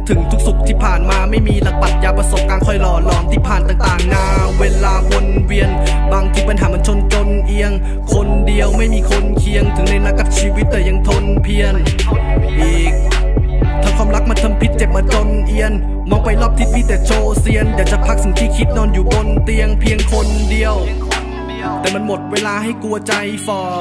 ถึงทุกสุขที่ผ่านมาไม่มีหลักปรัชญาประสบการณ์คอยหล่อหลอมที่ผ่านต่างๆนาเวลาวนเวียนบางทีปัญหามันชนจนเอียงคนเดียวไม่มีคนเคียงถึงในนักกับชีวิตแต่ยังทนเพียรอีกทั้งความรักมาทำพิษเจ็บมาจนเอียนมองไปรอบทิศมีแต่โชว์เซียนอยากจะพักสิ่งที่คิดนอนอยู่บนเตียงเพียงคนเดียวแต่มันหมดเวลาให้กลัวใจฝ่อ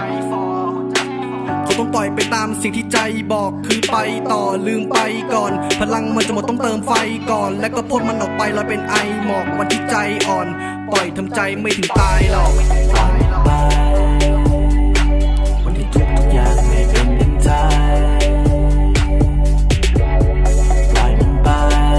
เขาต้องปล่อยไปตามสิ่งที่ใจบอกคือไปต่อลืมไปก่อนพลังมันจะหมดต้องเติมไฟก่อนแล้วก็พ่นมันออกไปลอยเป็นไอหมอกวันที่ใจอ่อนปล่อยทำใจไม่ถึงตายหรอกวันที่ทุกอย่างไม่เป็นดังใจปล่อยมันไป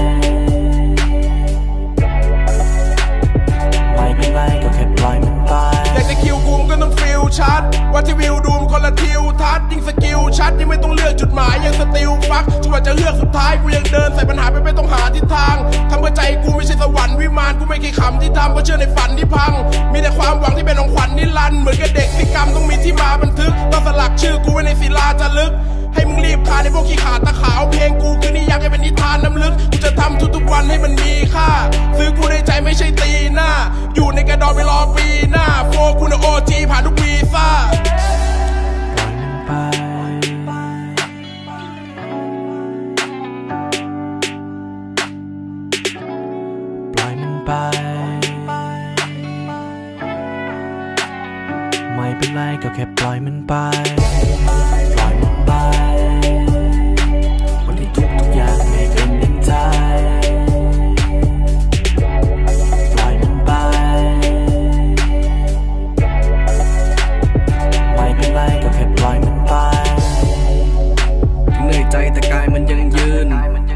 ไม่เป็นไรก็แค่ปล่อยมันไปอยากจะคิวกูก็ต้องฟิลชัดว่าที่วิวดูมคนละทิวทัศน์ยิ่งสกิลชัดยิ่งไม่ต้องเลือกจุดหมายยังสติลฟักจนกว่าจะเลือกสุดท้ายกูยังเดินใส่ปัญหาไปไม่ต้องหาทิศทางทำเพื่อใจกูไม่ใช่สวรรค์วิมานกูไม่เคยขำที่ทำเพราะเชื่อในฝันที่พังมีแต่ความหวังที่เป็นของขวัญนิรันดร์เหมือนกับเด็กที่กรรมต้องมีที่มาบันทึกต้องสลักชื่อกูไว้ในศิลาจารึกให้มึงรีบคาในพวกขี้ขาดตะขาวเพลงกูคือนิยามให้เป็นนิทานน้ำลึกกูจะทำทุกๆวันให้มันมีค่าซื้อกูในใจไม่ใช่ตีหน้าอยู่ในกระดองไปรอปีหน้าโฟกูนะโอจีผ่านทุกวีซ่าปล่อยมันไปไม่เป็นไรก็แค่ปล่อยมันไปปล่อยมันไปวันที่ทุกอย่างไม่เป็นดังใจปล่อยมันไปไม่เป็นไรก็แค่ปล่อยมันไปเหนื่อยใจแต่กายมันยังยืน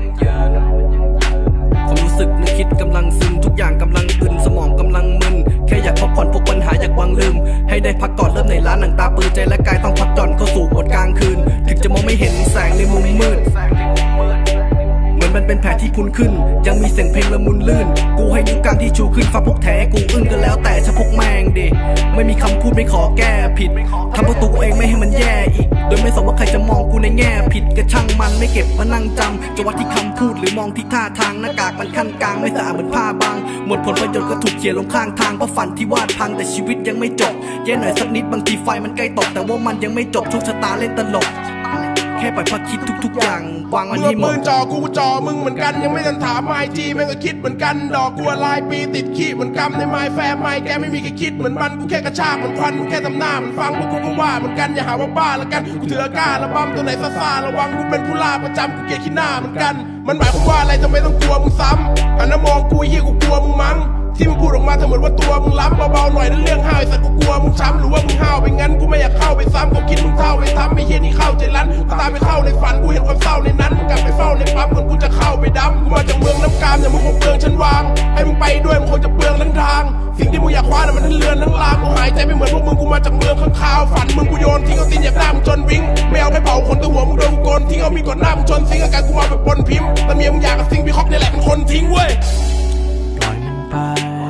ความรู้สึกนึกคิดกำลังซึมทุกอย่างกำลังอึนสมองกำลังมึนแค่อยากพักผ่อนพวกปัญหาอยากวางลืมให้ได้พักก่อนเริ่มในร้านหนังตาปืนใจและกายต้องพักจอนเข้าสู่บทกลางคืนถึงจะมองไม่เห็นแสงในมุมมืดเหมือนมันเป็นแผลที่พุนขึ้นยังมีเสียงเพลงละมุนลื่นกูให้นิ้วกลางที่ชูขึ้นฟ้าพวกแท้กูอึ้งก็แล้วแต่ฉันพวกแมงดิไม่มีคำพูดไม่ขอแก้ผิดทำประตูเองไม่ให้มันแย่อีกโดยไม่สนว่าใครจะมองกูในแง่ผิดกระช่างมันไม่เก็บมานั่งจำจะวัดที่คำพูดหรือมองที่ท่าทางหน้ากากมันขั้นกลางไม่สะอาดเหมือนผ้าบางหมดผลประโยชน์ก็ถูกเขียนลงข้างทางเพราะฝันที่วาดพังแต่ชีวิตยังไม่จบแย่หน่อยสักนิดบางทีไฟมันใกล้ตกแต่ว่ามันยังไม่จบโชคชะตาเล่นตลกแค่ปล่อยพักคิดทุกๆอย่างวางมันให้หมดปืนจ่อกูจ่อมึงเหมือนกันยังไม่ทันถามไอจีแม่งก็คิดเหมือนกันดอกกูลายปีติดขี้เหมือนกำในไม้แฟร์ไม้แกไม่มีใครคิดเหมือนมันกูแค่กระชากเหมือนควันกูแค่ทำหน้าเหมือนฟังพวกกูก็ว่าเหมือนกันอย่าหาว่าบ้าละกันกูถือก้าระบำตัวไหนซ่าระวังกูเป็นผู้ล่าประจำกูเกลียดขี้หน้าเหมือนกันมันหมายความว่าอะไรทำไมต้องกลัวมึงซ้ำหันมามองกูเฮียกูกลัวมึงมั้งที่มึงพูดออกมาเธอเหมือนว่าตัวมึงล้ำเบาๆหน่อยนั่นเรื่องห้าวสัตว์กูกลัวมึงช้ำหรือว่ามึงห้าวไปงั้นกูไม่อยากเข้าไปซ้ำก็คิดมึงเท่าไปทำไม่เฮียนี่เข้าใจรั้นกูตามไปเข้าในฝันกูเห็นความเศร้าในนั้นมึงกลับไปเฝ้าในปั๊มคนกูจะเข้าไปดำกูมาจากเมืองน้ำกามอย่ามึงคงเปลืองฉันวางให้มึงไปด้วยมึงคงจะเปลืองทั้งทางสิ่งที่มึงอยากคว้าน่ะมันทั้งเรือนทั้งลางกูหายใจไม่เหมือนพวกมึงกูมาจากเมืองข้างคาวฝันมึงกูโยนทิ้งเอาตีนอยากหน้ามึงจนวิ่งไม่เอาแค่เผาขนตัวหัวมึงโดนกูโกนทิ้งเอามีดกดหน้ามึงชนซิงอาการกูมาแบบปนพิมพ์แต่เมียมึงอยากกับซิงพี่คอกนี่แหละเป็นคนทิ้งเว้ยปล่อยมันไป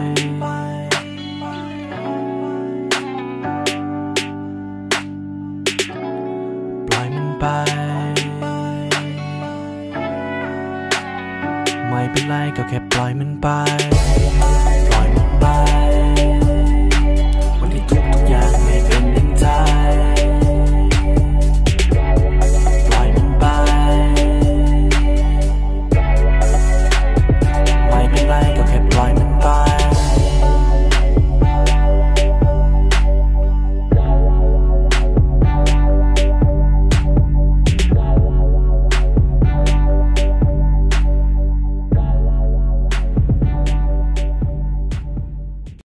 ไปไม่เป็นไรก็แค่ปล่อยมันไปปล่อยมันไป